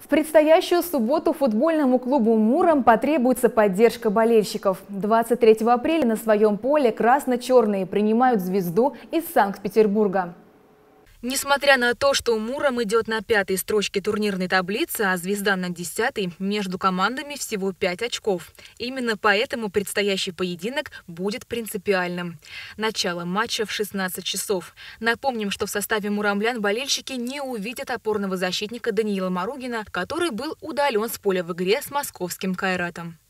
В предстоящую субботу футбольному клубу «Муром» потребуется поддержка болельщиков. 23 апреля на своем поле красно-черные принимают «Звезду» из Санкт-Петербурга. Несмотря на то, что «Муром» идет на 5-й строчке турнирной таблицы, а «Звезда» на 10-й, между командами всего 5 очков. Именно поэтому предстоящий поединок будет принципиальным. Начало матча в 16 часов. Напомним, что в составе муромлян болельщики не увидят опорного защитника Даниила Маругина, который был удален с поля в игре с московским «Кайратом».